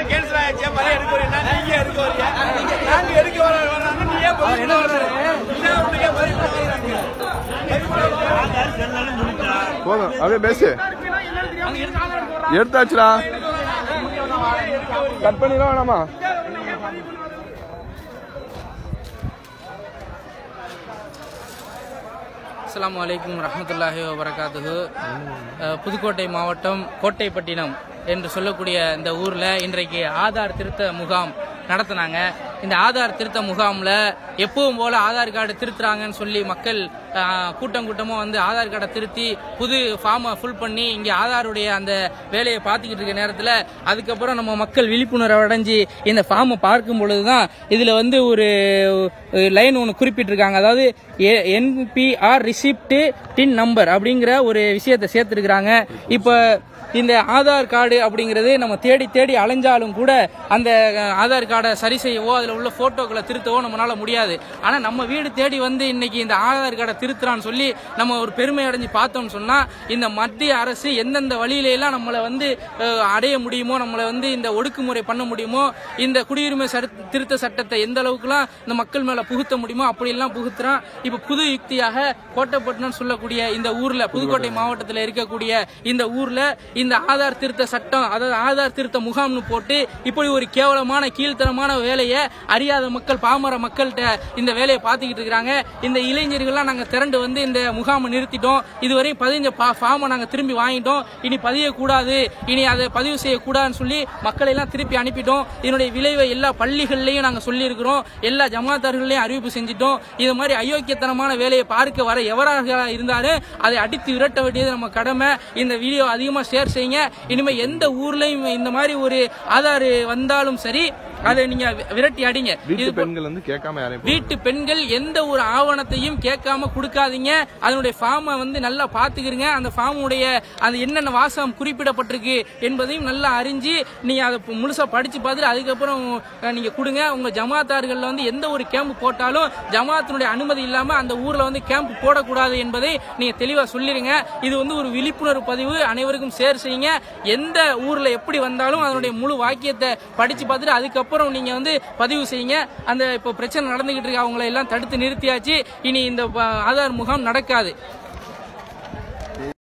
Cancel ஆயிடுச்சு மரியாதை எடுக்க வரீங்க நீங்க எடுக்க வரீங்க நாங்க எடுக்க வராங்க நீங்க போய் என்ன போதும் அப்படியே பேசு எடுத்தாச்சுடா கட் பண்ணிடலாம் வேணாமா அஸ்ஸலாமு அலைக்கும் வரஹ்மத்துல்லாஹி வபரகாத்துஹு. புதுக்கோட்டை மாவட்டம் கோட்டைப்பட்டினம் என்று சொல்லக்கூடிய இந்த ஊரில் இன்றைக்கு ஆதார் திருத்த முகாம் நடத்தினாங்க. இந்த ஆதார் திருத்த முகாமில் எப்பவும் போல ஆதார் கார்டு திருத்துறாங்கன்னு சொல்லி மக்கள் கூட்டம் கூட்டமாக வந்து ஆதார் கார்டை திருத்தி புது ஃபார்மை ஃபுல் பண்ணி இங்கே ஆதாருடைய அந்த வேலையை பார்த்துக்கிட்டு இருக்க நேரத்தில் அதுக்கப்புறம் நம்ம மக்கள் விழிப்புணர்வு அடைஞ்சு இந்த ஃபார்மை பார்க்கும் பொழுது தான் இதில் வந்து ஒரு லைன் ஒன்று குறிப்பிட்டிருக்காங்க. அதாவது என்பிஆர் ரிசிப்ட் டின் நம்பர் அப்படிங்கிற ஒரு விஷயத்தை சேர்த்துருக்குறாங்க. இப்போ இந்த ஆதார் கார்டு அப்படிங்கிறது நம்ம தேடி தேடி அலைஞ்சாலும் கூட அந்த ஆதார் கார்டை சரி செய்யவோ அதில் உள்ள போட்டோக்களை திருத்தவோ நம்மளால முடியாது. ஆனால் நம்ம வீடு தேடி வந்து இன்னைக்கு இந்த ஆதார் கார்டை திருத்துறான்னு சொல்லி நம்ம ஒரு பெருமை அடைஞ்சு பார்த்தோம்னு சொன்னா இந்த மத்திய அரசு எந்தெந்த வழியிலெல்லாம் நம்மளை வந்து அடைய முடியுமோ, நம்மளை வந்து இந்த ஒடுக்குமுறை பண்ண முடியுமோ, இந்த குடியுரிமை திருத்த சட்டத்தை எந்த அளவுக்குலாம் இந்த மக்கள் மேல புகுத்த முடியுமோ அப்படியெல்லாம் புகுத்துறான். இப்ப புது யுக்தியாக கோட்டைப்பட்டினம் சொல்லக்கூடிய இந்த ஊர்ல, புதுக்கோட்டை மாவட்டத்தில் இருக்கக்கூடிய இந்த ஊர்ல இந்த ஆதார் திருத்த சட்டம், அதாவது ஆதார் திருத்த முகாம்னு போட்டு இப்படி ஒரு கேவலமான கீழ்த்தரமான வேலையை அறியாத மக்கள், பாமர மக்கள்கிட்ட இந்த வேலையை பார்த்துக்கிட்டு இருக்கிறாங்க. இந்த இளைஞர்கள்லாம் நாங்கள் திரண்டு வந்து இந்த முகாமை நிறுத்திட்டோம். இதுவரை பதிஞ்ச ஃபார்மை நாங்கள் திரும்பி வாங்கிட்டோம். இனி பதியக்கூடாது, இனி அதை பதிவு செய்யக்கூடாதுன்னு சொல்லி மக்களை எல்லாம் திருப்பி அனுப்பிட்டோம். இதனுடைய விளைவை எல்லா பள்ளிகள்லையும் நாங்கள் சொல்லியிருக்கிறோம், எல்லா ஜமாத்தார்களையும் அறிவிப்பு செஞ்சிட்டோம். இது மாதிரி அயோக்கியத்தனமான வேலையை பார்க்க வர எவராக இருந்தாலும் அதை அடித்து விரட்ட வேண்டியது நம்ம கடமை. இந்த வீடியோ அதிகமாக ஷேர் செய்யுங்க. இனிமே எந்த ஊர்லயும் இந்த மாதிரி ஒரு ஆதார் வந்தாலும் சரி அதை நீங்க விரட்டி அடிங்க. வீட்டு பெண்கள் எந்த ஒரு ஆவணத்தையும் கேட்காம கொடுக்காதீங்க. அதனுடைய ஃபார்மை வந்து நல்லா பாத்துக்கிறீங்க. அந்த ஃபார்முடைய அது என்னென்ன வாசகம் குறிப்பிடப்பட்டிருக்கு என்பதையும் நல்லா அறிஞ்சு நீங்க அதை முழுசா படிச்சு பார்த்துட்டு அதுக்கப்புறம் நீங்க கொடுங்க. உங்க ஜமாத்தார்கள்ல வந்து எந்த ஒரு கேம்ப் போட்டாலும் ஜமாத்தினுடைய அனுமதி இல்லாம அந்த ஊர்ல வந்து கேம்ப் போடக்கூடாது என்பதை நீங்க தெளிவா சொல்லிருங்க. இது வந்து ஒரு விழிப்புணர்வு பதிவு, அனைவருக்கும் ஷேர் செய்யுங்க. எந்த ஊர்ல எப்படி வந்தாலும் அதனுடைய முழு வாக்கியத்தை படிச்சு பார்த்துட்டு அதுக்கப்புறம் நீங்க வந்து பதிவு செய்யுங்க. அந்த இப்ப பிரச்சனை நடந்துகிட்டு இருக்கு, அவங்களை எல்லாம் தடுத்து நிறுத்தியாச்சு. இனி இந்த ஆதார் முகாம் நடக்காது.